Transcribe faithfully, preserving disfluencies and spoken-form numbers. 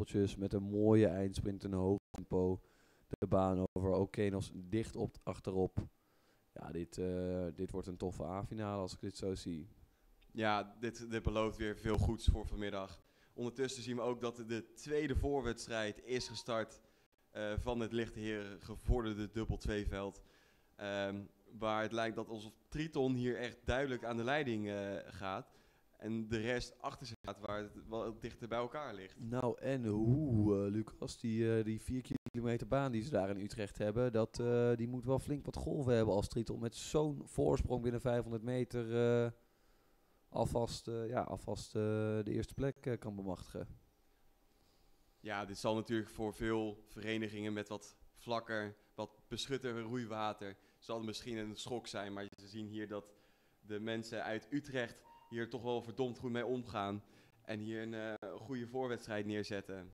dubbeltjes met een mooie eindsprint, een hoog tempo. De baan over Okeanos dicht op achterop. Ja, dit, uh, dit wordt een toffe A-finale als ik dit zo zie. Ja, dit, dit belooft weer veel goeds voor vanmiddag. Ondertussen zien we ook dat de tweede voorwedstrijd is gestart uh, van het lichte heren gevorderde dubbel twee veld. Um, waar het lijkt dat alsof Triton hier echt duidelijk aan de leiding uh, gaat. En de rest achter zich gaat waar het wel dichter bij elkaar ligt. Nou en hoe, uh, Lucas, die, uh, die vier kilometer baan die ze daar in Utrecht hebben, dat, uh, die moet wel flink wat golven hebben als Triton met zo'n voorsprong binnen vijfhonderd meter uh, alvast, uh, ja, alvast uh, de eerste plek uh, kan bemachtigen. Ja, dit zal natuurlijk voor veel verenigingen met wat vlakker, wat beschutter roeiwater, zal het misschien een schok zijn. Maar ze zien hier dat de mensen uit Utrecht hier toch wel verdomd goed mee omgaan. En hier een uh, goede voorwedstrijd neerzetten.